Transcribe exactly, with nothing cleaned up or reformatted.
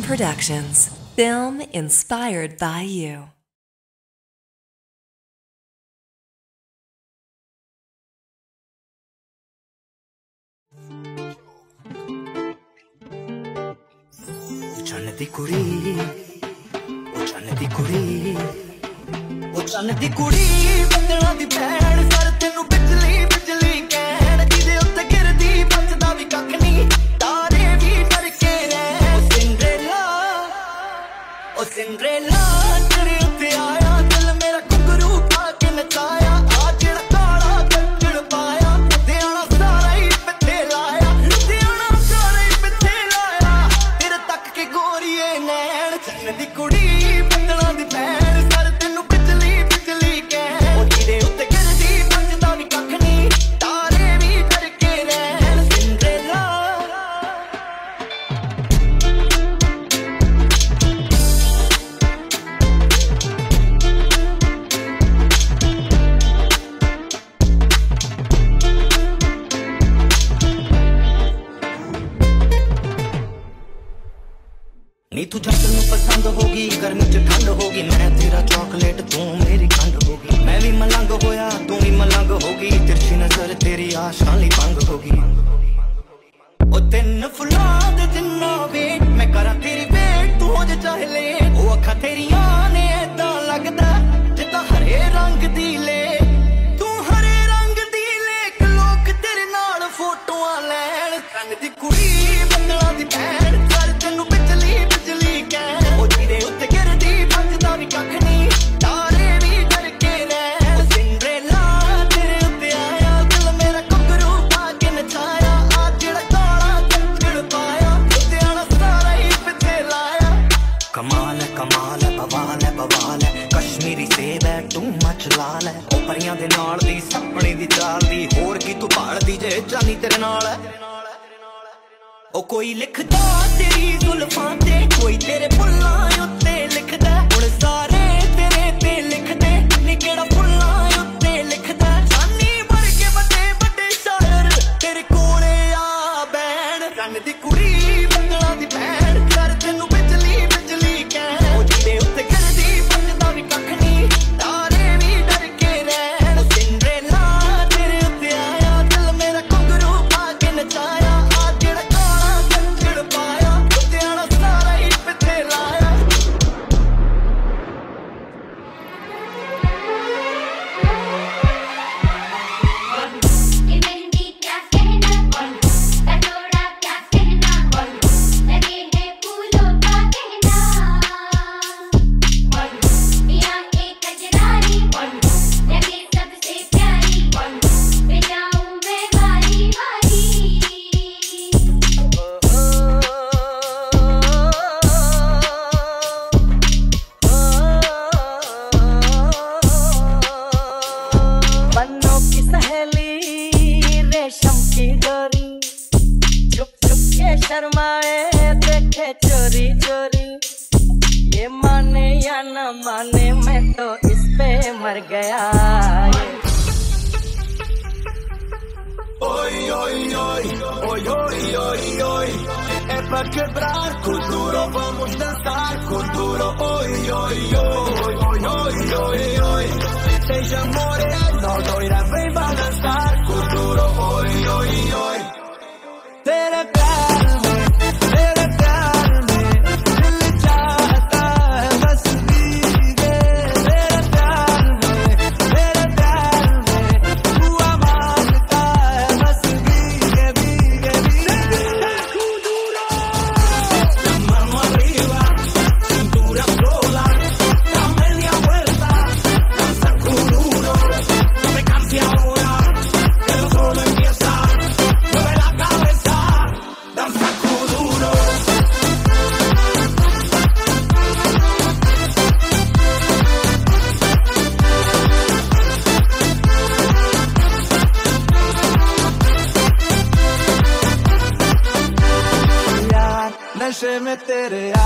Productions. Film inspired by you. चन्न दी कुड़ी, ओ चन्न दी कुड़ी, ओ चन्न दी कुड़ी, बंदना दी भैन, सर तेनू बिजली बिजली कहण, जिदे उत्ते गिरदी बचदा भी कख नहीं, तारे भी डर के रह। ओ सिंड्रेला, ओ सिंड्रेला, तेरे उत्ते आया, दिल मेरा घुंघरू पा के नचाया, आ जेड़ा काला कंजर पाया, लुधियाना सारा ही पिੱਛੇ लाया, लुधियाना सारा ही पिੱਛੇ लाया, तेरे तक के गोरीए नैन, चन्न दी कुड़ी, बंदना दी भैन, सर तेनू बिजली बिजली कहण, ओ जिदे उत्ते गिरदी बचदा भी कख नहीं, तारे भी डर के रह। सिंड्रेला नी तू जब तेनू पसंद होगी, गर्मी च ठंड होगी, मैं तेरा चॉकलेट तू मेरी खंड होगी, मैं भी मलंग होया तू भी मलंग होगी, तिरछी नजर तेरी आशां ली भंग होगी। ओ तिन फुलां दे जिन्ना वेट मैं करा तेरी वेट, तू हो जा चाहे लेट, ओ अखां तेरियां ने ऐदां लगदा जिद्दां हरे रंग दी ले, तू हरे रंग दी लेक, लोक तेरे नाल फोटोआं लैण, रंग दी कुड़ी बंदना दी भैन, सर तेनू बिजली बिजली कहण, ओ जिदे उत्ते गिरदी बचदा भी कख नहीं, तारे भी डर के रह। ओ सिंड्रेला तेरे उत्ते आया, दिल मेरा घुंघरू पा के नचाया, आ जेड़ा काला कंजर पाया, लुधियाना सारा ही पिੱਛੇ लाया। कमाल है कमाल है बवाल है बवाल है, कश्मीरी सेब है तू मच लाल है, ओ परियां दे नाल दी सपने दी चाल दी, होर की तू भालदी जे जानी तेरे नाल है। ओ कोई लिखदा तेरी जुल्फां ते, कोई तेरे फुल्लां उत्ते लिखदा, हुण सारे तेरे ते लिखदे, नी केड़ा फुल्लां उत्ते लिखदा, जानी भर के बड़े बड़े शायर तेरे कोले आ बैण, रंग दी कुड़ी बंदना दी भैन, सर तेनू बिजली बिजली कहण, ओ जिदे उत्ते गिरदी बचदा भी कख नहीं, तारे भी डर के रह। ओ सिंड्रेला तेरे उत्ते आया, दिल मेरा घुंघरू पा के नचाया, आ जेड़ा काला कंजर पाया, लुधियाना सारा ही पिੱਛੇ लाया। ये मेहंदी क्या कहना, कटोरा क्या कहना, लगे हैं फूलों का कहना, पिया एक कजरारी, लगे सबसे प्यारी, बिजाऊं मैं वारी वारी। बन्नों की सहेली रेशम की डोरी, चुप चुप के शर्माए देखे चोरी चोरी, ये माने या न माने मैं तो इस पे मर गया। Oi, oi, oi, oi, oi, oi, oi, é pra quebrar com duro, vamos dançar com duro. Oi, oi, oi, oi, oi, oi, oi, seja moreno, loira, vem balançar com duro. Oi, oi, oi, तेरे प्यार में, तेरे प्यार में दिल चाहता है बस भीगे, तेरे प्यार में, तेरे प्यार में हुआ मांगता है बस भीगे भीगे भीगे। La mano arriba, cintura sola, la media vuelta, danza con duro, no me canses ahora, que lo solo empieza, mueve la cabeza, danza con duro. यार नशे में तेरे